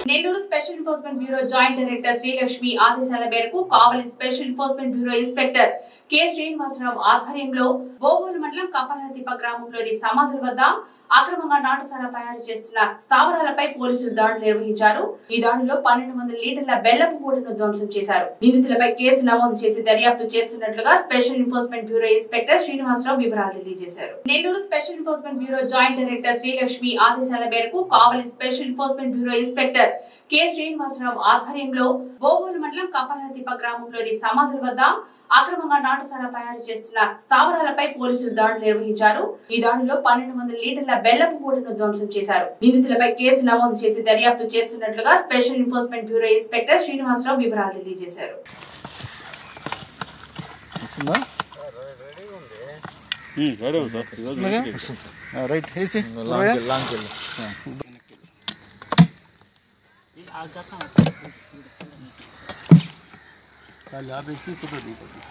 Nellore special enforcement bureau joint director Srilakshmi ఆదేశాల మేరకు Kavali special enforcement bureau inspector K Srinivasarao ఆధ్వర్యంలో బోగోలు మండలం కపలతిప్ప గ్రామంలోని సమాధుల వద్ద అక్రమంగా నాటుసారా తయారు చేస్తున్న స్థావరాలపై పోలీసులు దాడులు నిర్వహించారు. ఈ దాడిలో 1200 లీటర్ల బెల్లపు మూటను ధ్వంసం చేశారు. నిందితులపై కేసు నమోదు చేసి దర్యాప్తు చేస్తున్నట్లుగా special enforcement bureau inspector Srinivasarao వివరాలు తెలియజేశారు. Nellore special enforcement bureau joint director Srilakshmi ఆదేశాల మేరకు Kavali special enforcement bureau inspector K Srinivasarao ఆధ్వర్యంలో బోగోలు మండలం కపలతిప్ప గ్రామంలోని సమాధుల వద్ద అక్రమంగా నాటుసారా తయారు చేస్తున్న స్థావరాలపై పోలీసులు దాడులు నిర్వహించారు. ఈ దాడిలో 1200 లీటర్ల బెల్లపు మూటను ధ్వంసం చేశారు. నిందితులపై కేసు నమోదు చేసి దర్యాప్తు చేస్తున్నట్లుగా special enforcement bureau inspector Srinivasarao వివరాలు తెలియజేశారు. कल आप इसी को